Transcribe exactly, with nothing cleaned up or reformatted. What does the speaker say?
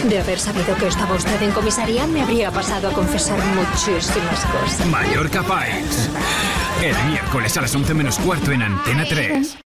De haber sabido que estaba usted en comisaría, me habría pasado a confesar muchísimas cosas. Mallorca Files. El miércoles a las once menos cuarto en Antena tres.